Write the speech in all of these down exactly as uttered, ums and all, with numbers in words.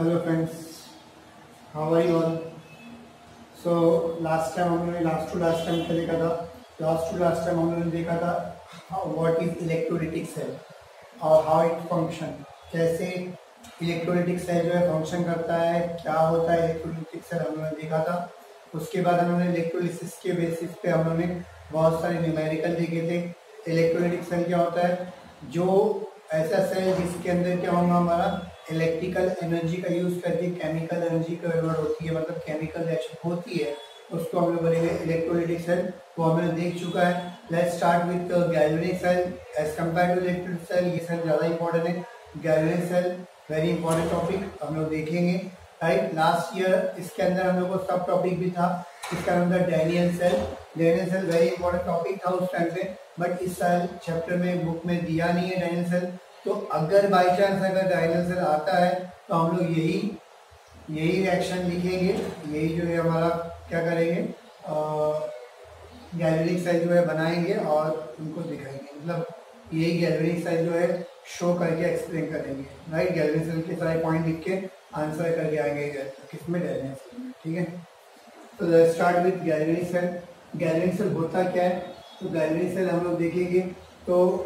Hello friends, how are you all. So last time हम लोगने last to last time क्या देखा था लास्ट टू लास्ट टाइम हम लोगों ने देखा था व्हाट इज इलेक्ट्रोलाइटिक सेल और हाउ इट फंक्शन। कैसे इलेक्ट्रोलाइटिक सेल जो है फंक्शन करता है, क्या होता है इलेक्ट्रोलाइटिक सेल, हम लोगों ने देखा था। उसके बाद हम लोगों ने इलेक्ट्रोलिसिस के बेसिस पे हम लोगों ने बहुत सारे न्यूमेरिकल देखे थे। इलेक्ट्रोलाइटिक सेल क्या होता है? जो ऐसा सेल जिसके अंदर क्या होगा, हमारा इलेक्ट्रिकल एनर्जी का यूज करके केमिकल एनर्जी कन्वर्ट होती है, मतलब केमिकल रिएक्शन होती है, उसको हम लोग बोलेंगे इलेक्ट्रोलाइटिक सेल। वो हमने देख चुका है। Let's start with galvanic cell as compare to electrolytic cell. ये सेल ज़्यादा इंपॉर्टेंट है। Galvanic cell very important topic हम लोग देखेंगे, राइट। लास्ट ईयर इसके अंदर हम लोग को सब टॉपिक भी था, इसका नाम था Daniel cell. Daniel cell very important topic था उस टाइम पे, बट इस साल चैप्टर में बुक में दिया नहीं है डैनियल सेल। तो अगर बाई चांस अगर डैनियल सेल आता है तो हम लोग यही यही रिएक्शन लिखेंगे, यही जो है हमारा क्या करेंगे, गैल्वेनिक सेल जो है बनाएंगे और उनको दिखाएंगे, मतलब यही गैल्वेनिक सेल जो है शो करके एक्सप्लेन करेंगे, राइट। गैल्वेनिक सेल के सारे पॉइंट लिख के आंसर करके आएंगे किसमें, डैनियल सेल में, ठीक है। तो let's start with galvanic cell. Galvanic cell होता क्या है? तो गैल्वेनिक सेल हम लोग देखेंगे तो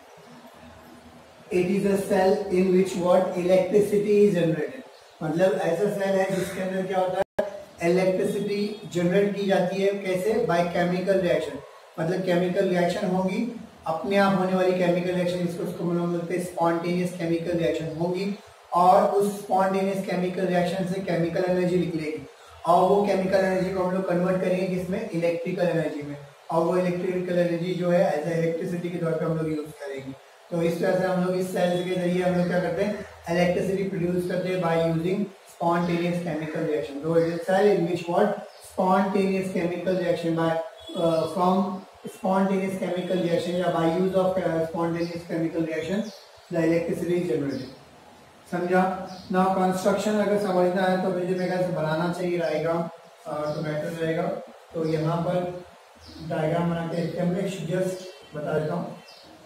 it is a cell in which what electricity is generated. मतलब ऐसा सेल है जिसके अंदर क्या होता है, इलेक्ट्रिसिटी जनरेट की जाती है। कैसे? बाय केमिकल रिएक्शन, मतलब केमिकल रिएक्शन होगी, अपने आप होने वाली केमिकल रिएक्शन, इसको इसको हम लोग बोलते हैं स्पॉन्टेनियस केमिकल रिएक्शन होगी, और उस स्पॉन्टेनियस केमिकल रिएक्शन से केमिकल एनर्जी निकलेगी, और वो केमिकल एनर्जी को हम लोग कन्वर्ट करेंगे किसमें, इलेक्ट्रिकल एनर्जी में, और वो इलेक्ट्रिकल एनर्जी जो है एज ए इलेक्ट्रिसिटी के तौर पे हम लोग यूज करेंगे। तो इस तरह से हम लोग इस सेल के जरिए हम लोग क्या करते हैं, इलेक्ट्रिसिटी प्रोड्यूस करते हैं by using spontaneous chemical reaction. तो it is cell in which what spontaneous chemical reaction by from spontaneous chemical reaction या by use of spontaneous chemical reaction the electricity is generated. समझा ना? Construction अगर समझना है तो मुझे मेरे ख्याल से बनाना चाहिए डायग्राम, तो बेटर रहेगा। तो यहाँ पर डायग्राम बना के जस्ट बता देता हूँ।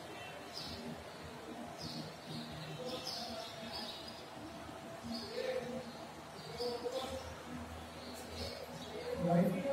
राइट,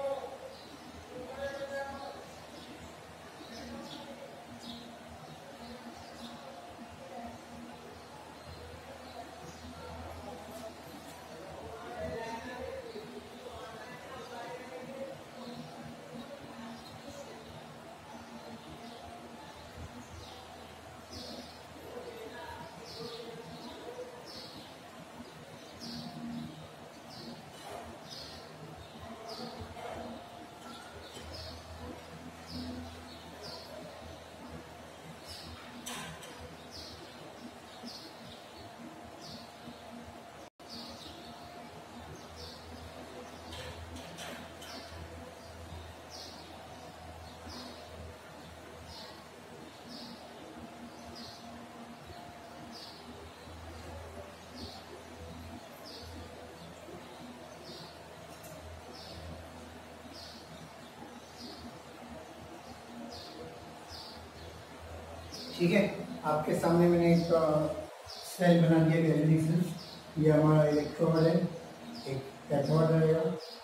ठीक है। आपके सामने मैंने एक सेल बना दिया गैल्वेनिक सेल। ये हमारा इलेक्ट्रोड है, एक कैथोड रहेगा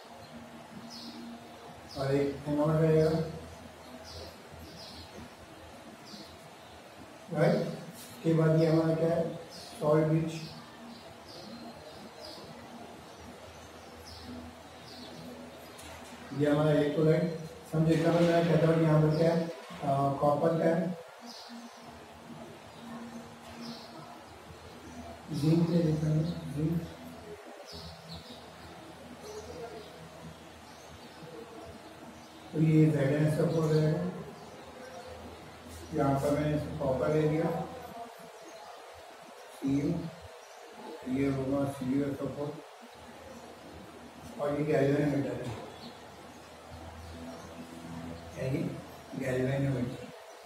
और एक एनोड रहेगा, राइट। उसके बाद ये हमारा क्या है, सॉल्ट ब्रिज, ये हमारा इलेक्ट्रोलाइट। समझो इतना मेरा कैथोड यहाँ पर क्या है, कॉपर का है, जिंक ले लेते हैं, जिंक। तो ये जेड एन सपोर्ट रहेगा, यहाँ पर मैंने कॉपर ले लिया, सी यू, ये होगा सी यू सपोर्ट, और ये गैल्वेनोमीटर है, ये गैल्वेनोमीटर।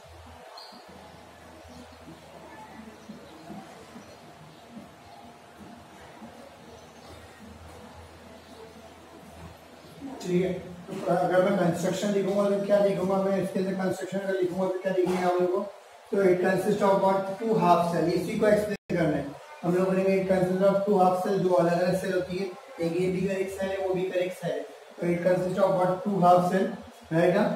ठीक है। तो अगर मैं कंस्ट्रक्शन लिखूंगा तो क्या लिखूंगा मैं, इसके अंदर कंस्ट्रक्शन अगर लिखूंगा तो क्या लिखेंगे आप लोगों को, तो it consist of what, two half cell. इसी को एक्सप्लेन करना है। हम लोग बोलेंगे it consist of two half cell, जो अलग अलग सेल होती है, एक ये भी एक सेल है, वो भी एक सेल है, तो it consist of what two half cell, right ना,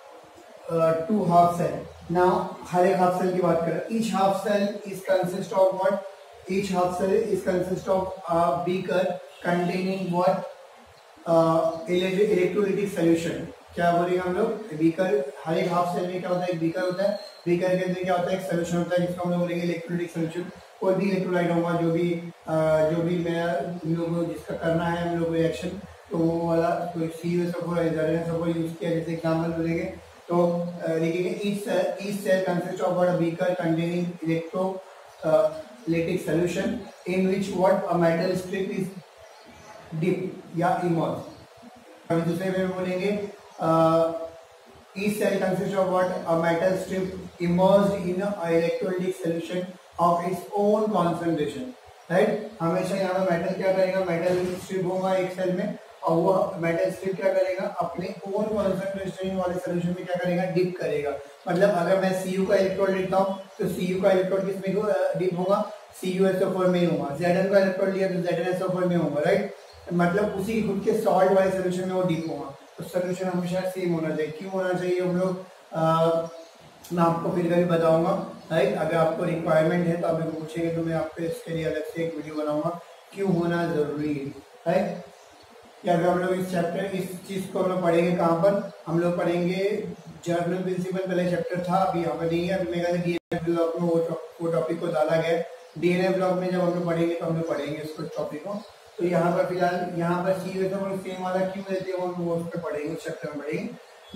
टू हाफ सेल। नाउ हर एक हाफ सेल की बात करें, each half cell is consist of what, each half cell is consist of a beaker containing what electrolytic solution. क्या बोलेंगे हम लोग, बीकर, हर एक हाफ सेल में क्या होता है, एक बीकर होता है, बीकर के अंदर क्या होता है, एक सॉल्यूशन होता है जिसको हम लोग बोलेंगे इलेक्ट्रोलाइटिक सॉल्यूशन। कोई भी इलेक्ट्रोलाइट होगा, जो भी आ, जो भी मैं हम लोग जिसका करना है हम लोग रिएक्शन, तो वो वाला तो C U S O four use किया, जैसे एग्जाम्पल बोलेंगे तो लिखेंगे each each cell consist of what, a beaker containing electrolytic solution in which what a metal strip is dip या इमर्ज। अभी दूसरे में बोलेंगे each cell consists of what, a metal strip immersed in a electrolytic solution of its own concentration, right? हमेशा यहाँ पे metal क्या करेगा, मेटल स्ट्रिप होगा एक सेल में, और वो मेटल स्ट्रिप क्या करेगा, अपने ओन कॉन्सेंट्रेशन वाले सोल्यूशन में क्या करेगा, डिप करेगा। मतलब अगर मैं सी यू का इलेक्ट्रोड लेता हूँ तो सी यू का इलेक्ट्रोड किसमें डिप होगा, C U S O four में ही होगा। जेड एन का इलेक्ट्रोड लिया तो Z N S O four में होगा, राइट, मतलब उसी खुद के सॉल्ट वाले सोल्यूशन में वो डिप होगा। तो सोल्यूशन हमेशा सेम होना चाहिए। क्यों होना चाहिए हम लोग, मैं आपको फिर कभी बताऊंगा, राइट। अगर आपको रिक्वायरमेंट है तो आप पूछेंगे तो मैं आपको इसके लिए अलग से एक वीडियो बनाऊंगा, क्यों होना जरूरी है, राइट। या अगर हम लोग इस चैप्टर इस चीज को हम लोग पढ़ेंगे कहाँ पर, हम लोग पढ़ेंगे जर्नल प्रिंसिपल, पहले चैप्टर था, अभी यहाँ पर नहीं है। अभी मेरा डीएनए ब्लॉक में वो टॉपिक को डाला गया। डीएनए ब्लॉक में जब हम लोग पढ़ेंगे तो हम लोग पढ़ेंगे इसको टॉपिक को। तो यहाँ पर फिलहाल यहाँ पर सी यू तो सेम वाला क्यों देते हैं वो उस पर पढ़ेंगे, उस चैप्टर में पढ़ेंगे।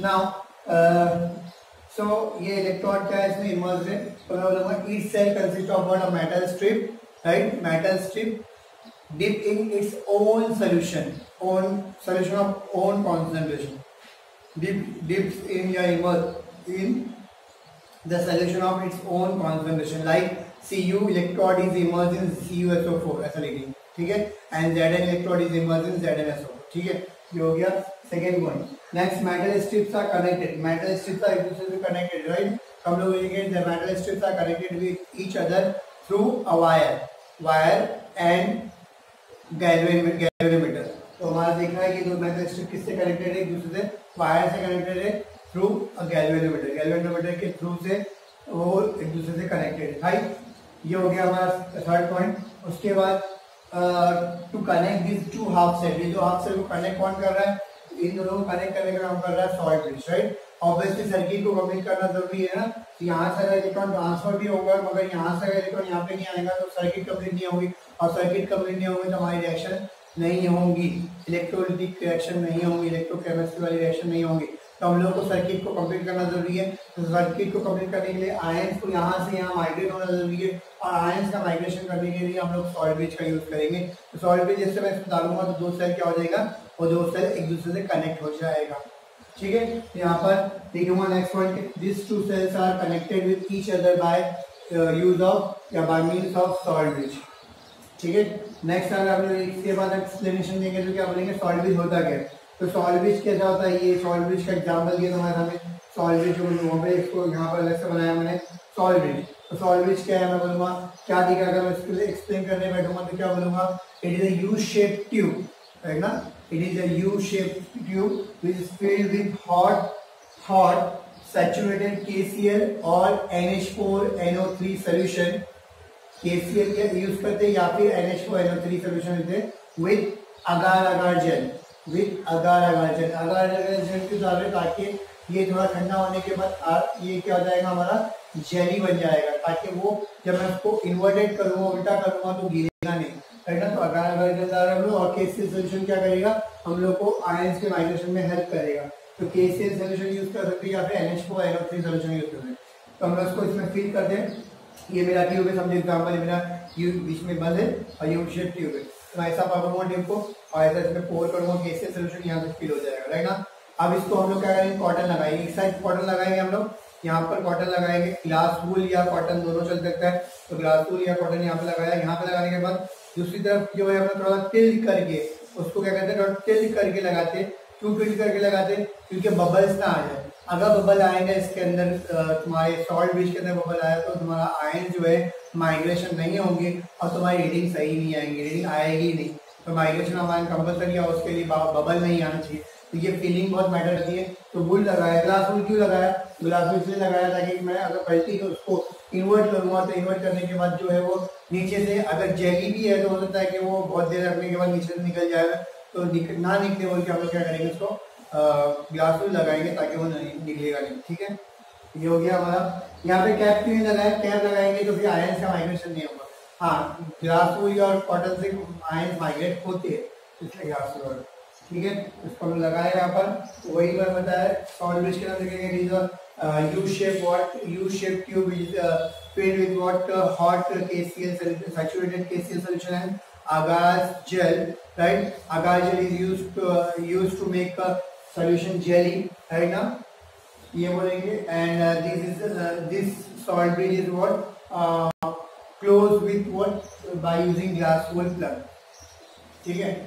नाउ सो ये इलेक्ट्रोड क्या है, इसमें इमर्ज है। तो मैं बोलूंगा each cell consist of what, a metal strip, right, metal strip dip in its own solution, own solution of own concentration, dip dips in या immerse in the solution of its own concentration, like C U electrode is immersed in C u S O four, ऐसा लिखेंगे, ठीक है, and Z N electrode is immersed in Z N S O four, ठीक है, ये हो गया second point. Next, metal strips are connected, metal strips are एक दूसरे से कनेक्टेड, राइट। हम लोग लिखेंगे the metal strips are connected with each other through a wire, wire and galvanometer. तो हमारा देखना है कि दो मेटल स्ट्रिप किससे कनेक्टेड है, एक दूसरे से वायर से कनेक्टेड है थ्रू अ गैल्वेनोमीटर, गैल्वेनोमीटर के थ्रू से वो एक दूसरे से कनेक्टेड है, राइट। ये हो गया हमारा थर्ड पॉइंट। उसके बाद to connect this two half cell, ये जो हाफ सेल को कनेक्ट कौन कर रहा है, इन दोनों को कनेक्ट करने का काम कर रहा है salt bridge, right. Obviously circuit को कंप्लीट करना जरूरी है ना, यहाँ से अगर इलेक्ट्रॉन ट्रांसफर भी होगा मगर यहाँ से अगर इलेक्ट्रॉन यहाँ पे नहीं आएगा तो सर्किट कंप्लीट नहीं होगी, और सर्किट कंप्लीट नहीं होगी तो हमारी रिएक्शन नहीं होंगी, इलेक्ट्रोलाइटिक रिएक्शन नहीं होंगी, इलेक्ट्रोकेमिस्ट्री वाली रिएक्शन नहीं होंगी। तो हम लोग को सर्किट को कंप्लीट करना जरूरी है। तो सर्किट को कंप्लीट करने के लिए आयंस को यहाँ से यहाँ माइग्रेट होना जरूरी है, और आयंस का माइग्रेशन करने के लिए हम लोग सॉल्ट ब्रिज का यूज करेंगे। तो सॉल्ट ब्रिज जैसे मैं इसमें डालूंगा तो दो सेल क्या हो जाएगा, वो दो सेल एक दूसरे से कनेक्ट हो जाएगा, ठीक है। यहाँ पर लिखूंगा next point, this two cells are connected with each other by use of या by means of salt bridge, ठीक है। नेक्स्ट अगर आप लोग इसके बाद एक्सप्लेनेशन देंगे तो क्या बोलेंगे सॉल्ट ब्रिज होता क्या है। तो सॉल्ट ब्रिज कैसा होता है, ये सॉल्ट ब्रिज का एग्जांपल दिया तुम्हारे सामने, सॉल्ट ब्रिज वहाँ पे इसको यहाँ पर अलग से बनाया मैंने सॉल्ट ब्रिज। तो सॉल्ट ब्रिज क्या है मैं बोलूँगा, क्या दिखा, अगर मैं इसको एक्सप्लेन करने बैठूंगा तो क्या बोलूँगा, it is a U shape tube, है ना, it is a U-shaped tube which is filled with hot, hot saturated K C l or N H four N O three solution, K C l के use करते या फिर N H four N O three solution लेते with agar agar gel, with agar agar gel, agar agar gel क्यों डाल रहे, ताकि ये थोड़ा ठंडा होने के बाद ये क्या हो जाएगा, हमारा जेली बन जाएगा, ताकि वो जब मैं उसको इन्वर्टेड करूंगा, उल्टा करूंगा तो गिरेगा नहीं, है ना। तो अगर अगर और केसीएल सोल्यूशन क्या करेगा, हम लोग को आयंस के माइग्रेशन में हेल्प करेगा। तो केसीएल सोल्यूशन यूज कर सकते हैं या फिर N H four N O three solution use कर सकते हैं। तो हम लोग इसको इसमें फिल करते हैं। ये मेरा ट्यूब है, समझे एग्जाम्पल, मेरा ट्यूब बीच में बंद है और ये शेप ट्यूब है। तो ऐसा पकड़ूंगा ट्यूब को और ऐसा इसमें पोर करूंगा, केसीएल सोल्यूशन यहाँ पे फिल हो जाएगा, राइट ना। अब इसको हम लोग क्या करेंगे, कॉटन लगाएंगे, एक साइड कॉटन लगाएंगे हम लोग, यहाँ पर कॉटन लगाएंगे, ग्लास वूल या कॉटन दोनों चल सकता है। तो ग्लास वूल या कॉटन यहाँ पे लगाया, यहाँ पे लगाने के बाद दूसरी तरफ जो है अपना थोड़ा टिल्ट करके उसको क्या कहते हैं, टिल्ट करके लगाते। क्यों टिल्ट करके लगाते, क्योंकि बबल्स ना आ जाए। अगर बबल आएगा इसके अंदर, तुम्हारे सॉल्ट ब्रिज के अंदर बबल आया तो तुम्हारा आयन जो है माइग्रेशन नहीं होंगे और तुम्हारी रीडिंग सही नहीं आएंगी, रीडिंग आएगी नहीं। तो माइग्रेशन ऑफ आयन कंपलसरी है, उसके लिए बबल नहीं आना चाहिए। तो ये फीलिंग बहुत मैटर करती है। तो वुल लगाया, ग्लास वुल क्यों लगाया? ग्लास वुल इसलिए लगाया ताकि मैं अगर पलटी तो उसको इन्वर्ट करूंगा तो इन्वर्ट करने के बाद जो है वो नीचे से, अगर जेली भी है तो हो सकता है कि वो बहुत देर रखने के बाद नीचे से निकल जाएगा, तो ना निकले बोल के हम लोग क्या करेंगे, उसको ग्लास वुल लगाएंगे ताकि वो निकलेगा नहीं। ठीक है, ये हो गया हमारा। यहाँ पे कैप क्यों लगाया? कैप लगाएंगे तो फिर आयन का माइग्रेशन नहीं होगा। हाँ, ग्लास वुल और कॉटन से आयन माइग्रेट होते हैं, इसलिए ग्लास वुल। ठीक है, इसको हम लगाया यहाँ पर। वही मैं बताया सॉल्ट ब्रिज के अंदर देखेंगे U shape what U shape tube is filled with what uh, hot K C l solution, saturated K C l solution and agar gel, right? Agar gel is used to uh, used to make a solution jelly, right now? ये बोलेंगे। and uh, this is uh, this salt bridge is what uh, closed with what by using glass wool plug। ठीक है।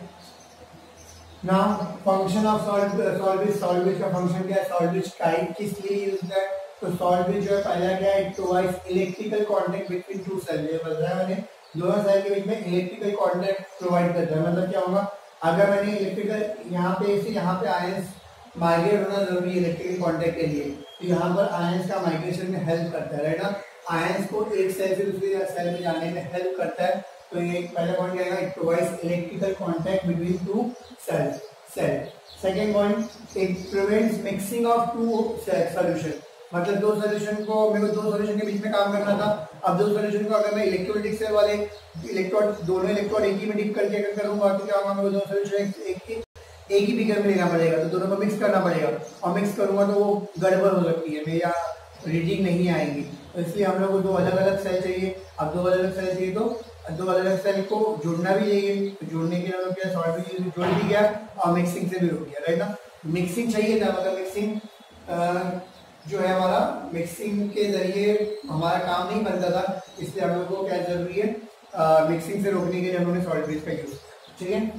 Now function of salt salt bridge salt bridge का function क्या है? salt bridge type किस लिए use है? तो salt bridge जो है पहला क्या है, it provides electrical contact between two cell. ये बताया मैंने, दोनों सेल के बीच में इलेक्ट्रिकल कांटेक्ट प्रोवाइड करता है। मतलब क्या होगा, अगर मैंने इलेक्ट्रिकल यहाँ पे से यहाँ पे आयंस माइग्रेट होना जरूरी है इलेक्ट्रिकल कांटेक्ट के लिए, तो यहाँ पर आयंस का माइग्रेशन में हेल्प करता है, राइट ना। आयंस को एक सेल से दूसरे सेल में जाने में हेल्प करता है। तो ये पहला पॉइंट क्या है, it provides electrical contact between two cell cell second point, it prevents mixing of two solution. मतलब दो सॉल्यूशन को, मेरे को दो सॉल्यूशन के बीच में काम करना था। अब दो सॉल्यूशन को अगर मैं इलेक्ट्रोलिटिक सेल वाले इलेक्ट्रोड दोनों इलेक्ट्रोड एक ही में डिप करके अगर करूंगा तो क्या होगा, मेरे को दो सॉल्यूशन एक ही एक ही बिगर में लेना पड़ेगा, तो दोनों को मिक्स करना पड़ेगा। और मिक्स करूंगा तो वो गड़बड़ हो सकती है, मेरा रीडिंग नहीं आएंगी। तो इसलिए हम लोग को दो अलग अलग सेल चाहिए। अब दो अलग अलग सेल चाहिए तो दो अलग अलग सेल को जुड़ना भी चाहिए। तो जुड़ने के लिए क्या सॉल्ट भी जुड़ भी गया और मिक्सिंग से भी रुक गया, राइट ना। मिक्सिंग चाहिए था, मतलब मिक्सिंग जो है हमारा मिक्सिंग के जरिए हमारा काम नहीं बनता था, इसलिए हम लोग को क्या जरूरी है, आ, मिक्सिंग से रोकने के लिए हम लोगों ने सॉल्ट ब्रिज का यूज किया। ठीक है।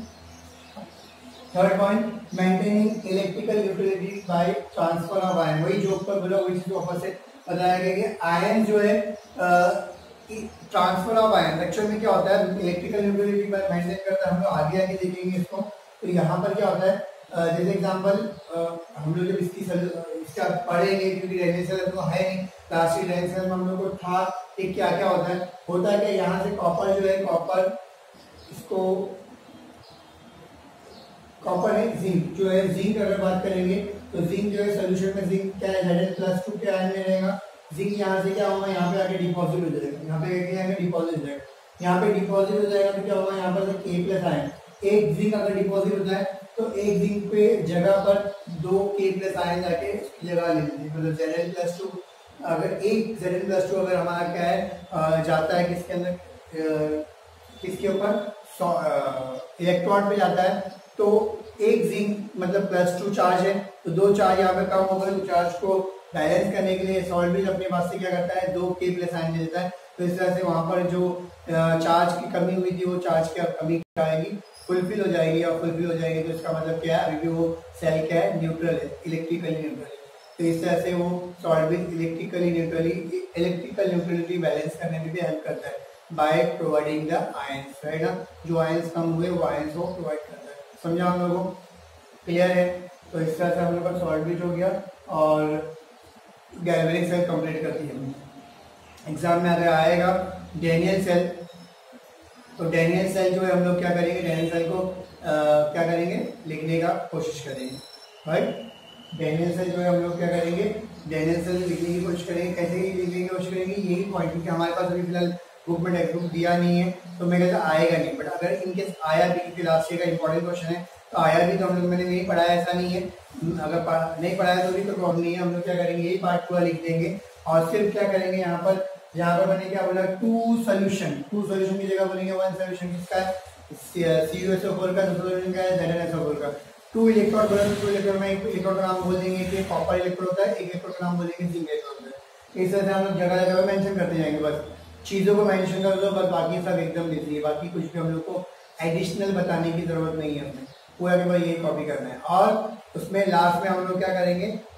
Third point, maintaining electrical utility by transfer of ion. वही जो ऊपर बोला वही चीज वापस से बताया गया कि आयन जो है ट्रांसफर ऑफ आयन एक्चुअल में क्या होता है, इलेक्ट्रिकल यूटिलिटी बाय मेंटेन करता है। हम लोग आगे आगे देखेंगे इसको। तो यहाँ पर क्या होता है, जैसे एग्जाम्पल हम लोग जब इसकी इसका पढ़ेंगे, क्योंकि रेडिएशन तो है नहीं, प्लास्टिक रेडिएशन में हम लोग को था कि क्या क्या होता है होता है कि यहाँ से कॉपर जो है, कॉपर इसको कॉपर है, जिंक जो है, जिंक अगर बात करेंगे तो जिंक जो है सोल्यूशन में जिंक क्या है, Zn प्लस टू के आयन में रहेगा। जिंक यहाँ से क्या होगा, यहाँ पे आके डिपॉजिट हो जाएगा, यहाँ पे क्या आएगा, डिपॉजिट हो जाएगा। यहाँ पे डिपॉजिट हो जाएगा तो क्या होगा, यहाँ पर के प्लस आयन, एक जिंक अगर डिपॉजिट होता है तो एक जिंक पे जगह पर दो के प्लस आयन जाके उसकी जगह ले लेते हैं। मतलब Zn प्लस टू, अगर एक Zn प्लस टू अगर हमारा क्या है जाता है किसके अंदर, किसके ऊपर, इलेक्ट्रॉन पे जाता है, तो एक जिंक मतलब प्लस टू चार्ज है, तो दो चार्ज यहाँ पे कम हो गए। तो चार्ज को बैलेंस करने के लिए सॉल्ट ब्रिज अपने पास से क्या करता है, दो के प्लस आयन दे देता है। तो इस तरह से वहां पर जो चार्ज की कमी हुई थी वो चार्ज की कमी आएगी, फुलफिल हो जाएगी। और फुलफिल हो जाएगी तो इसका मतलब क्या है, अभी वो सेल क्या है, न्यूट्रल है, इलेक्ट्रिकली न्यूट्रल है। तो इस तरह से वो salt bridge electrically neutrally electrical neutrality balance करने में भी हेल्प करता है by providing the ions, right ना। जो आयंस कम हुए वो आयंस को प्रोवाइड करता है। समझा हम लोगों को, क्लियर है। तो इस तरह से हम लोग का सॉल्ट ब्रिज हो गया और गैल्वेनिक सेल कंप्लीट करती है। एग्जाम में अगर आएगा डेनियल सेल, तो डेनियल सेल जो है हम लोग क्या करेंगे, डेनियल सेल को आ, क्या करेंगे, लिखने का कोशिश करेंगे, राइट। डेनियल सेल जो है हम लोग क्या करेंगे, डेनियल सेल लिखने की कोशिश करेंगे। कैसे लिखने की कोशिश करेंगे, यही पॉइंट, क्योंकि हमारे पास अभी फिलहाल बुक में टेक्स्ट बुक दिया नहीं है तो मैं कहता आएगा नहीं, बट अगर इनकेस आया भी, क्योंकि लास्ट ईयर का इंपॉर्टेंट क्वेश्चन है, तो आया भी तो हम लोग मैंने नहीं पढ़ाया ऐसा नहीं है। अगर नहीं पढ़ाया तो भी तो प्रॉब्लम नहीं है, हम लोग क्या करेंगे, यही पार्ट पूरा लिख देंगे और सिर्फ क्या करेंगे, यहाँ पर यहाँ पर मैंने क्या बोला, टू सोल्यूशन, टू सोल्यूशन की जगह बोलेंगे वन सोल्यूशन। किसका है, C U S O four का, दूसरा सोल्यूशन का है Zn S O फोर का। टू इलेक्ट्रॉन बोला तो टू इलेक्ट्रॉन में एक इलेक्ट्रॉन का नाम बोल देंगे कि कॉपर इलेक्ट्रॉन होता है, एक इलेक्ट्रॉन का नाम बोलेंगे जिंक इलेक्ट्रॉन होता है। इस तरह से हम लोग जगह जगह मेंशन करते जाएंगे, बस चीजों को मेंशन कर दो, बस बाकी सब एकदम लिखिए, बाकी कुछ भी हम लोग को एडिशनल बताने की जरूरत नहीं है, हमें पूरा के पूरा ये कॉपी करना है। और उसमें लास्ट में हम लोग क्या करेंगे,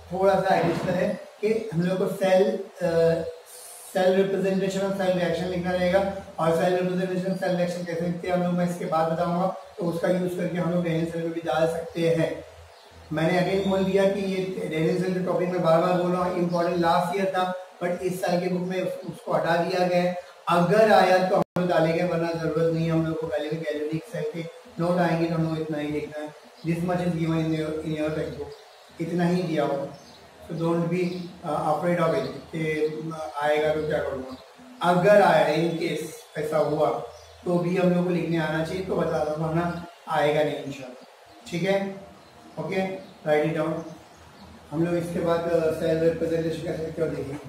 थोड़ा सा एडिशनल है कि हम लोग को सेल सेल रिप्रेजेंटेशन और सेल रिएक्शन लिखना रहेगा, और सेल रिप्रेजेंटेशन सेल रिएक्शन कैसे लिखते हैं हम लोग मैं इसके बाद बताऊंगा, तो उसका यूज करके हम लोग डेनियल सेल में भी डाल सकते हैं। मैंने अगेन बोल दिया कि ये डेनियल सेल के टॉपिक में बार बार बोल रहा हूँ, इंपॉर्टेंट लास्ट ईयर था बट इस साल के बुक में उसको हटा दिया गया है। अगर आया तो हम लोग डालेंगे, वरना जरूरत नहीं है हम लोग को डालेंगे। गैलेरिक सेल के नोट आएंगे तो हम लोग इतना ही लिखना है, this much is given in your in your textbook, इतना ही दिया हो, तो don't be afraid of it कि आएगा तो क्या करूँगा। अगर आया इन केस ऐसा हुआ तो भी हम लोग को लिखने आना चाहिए, तो बता दो, वरना आएगा नहीं इंशाल्लाह। ठीक है, ओके, राइट इट डाउन। हम लोग इसके बाद सेल रिप्रेजेंटेशन कैसे क्यों देखेंगे।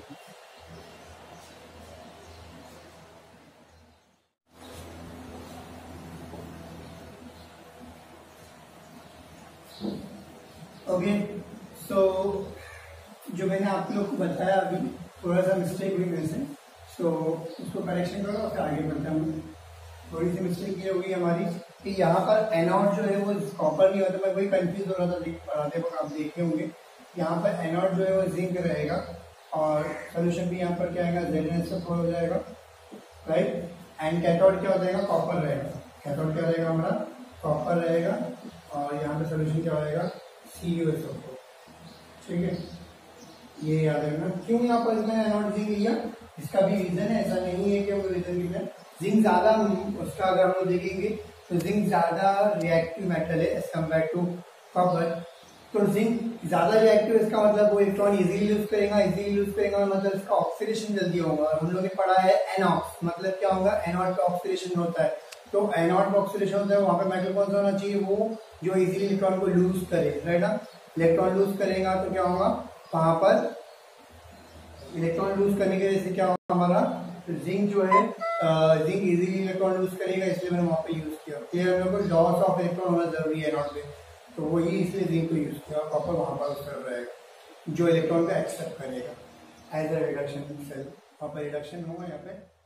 ओके, सो जो मैंने आप लोग को बताया अभी थोड़ा सा मिस्टेक हुई मेरे से, सो उसको करेक्शन करो और फिर आगे बढ़ते हैं। थोड़ी सी मिस्टेक ये होगी हमारी कि यहाँ पर एनोड जो है वो कॉपर नहीं होता, मैं वही कंफ्यूज हो रहा था पढ़ाते वक्त, आप देखे होंगे यहाँ पर एनोड जो है वो जिंक रहेगा और सोल्यूशन भी यहाँ पर क्या आएगा, जेड एन एस हो जाएगा, राइट। एंड कैथोड क्या हो जाएगा, कॉपर रहेगा। कैथोड क्या रहेगा हमारा, कॉपर रहेगा, और यहाँ पे सोल्यूशन क्या हो जाएगा, C U S O four. ठीक है, ये याद रखना। क्यों यहाँ पर मैंने एनोड जिंक लिया, इसका भी रीजन है, ऐसा नहीं है कि वो रीजन लिखना है। जिंक ज्यादा, उसका अगर हम लोग देखेंगे तो जिंक ज्यादा रिएक्टिव मेटल है एज कम्पेयर टू कॉपर। तो जिंक ज्यादा रिएक्टिव, इसका मतलब वो इलेक्ट्रॉन इजीली लूज करेगा, इजीली लूज करेगा मतलब इसका ऑक्सीडेशन जल्दी होगा। हम लोग ने पढ़ा है एनॉक्स, मतलब क्या होगा, एनोड का ऑक्सीडेशन होता है। तो एनोड का ऑक्सीडेशन होता है, वहां पर मेटल कौन सा होना चाहिए, वो जो इजीली इलेक्ट्रॉन को लूज करे, राइट ना। इलेक्ट्रॉन लूज करेगा तो क्या होगा, वहां पर इलेक्ट्रॉन लूज करने की वजह से क्या होगा हमारा, जिंक जो है जिंक इजीली इलेक्ट्रॉन लूज करेगा, इसलिए मैंने वहां पे यूज किया। फिर हम लोग को लॉस ऑफ इलेक्ट्रॉन होना जरूरी है एनोड पे, तो वही इसलिए जिंक को यूज किया। कॉपर वहां पर उसका रहेगा जो इलेक्ट्रॉन को एक्सेप्ट करेगा एज अ रिडक्शन सेल, वहां पर रिडक्शन होगा यहाँ पे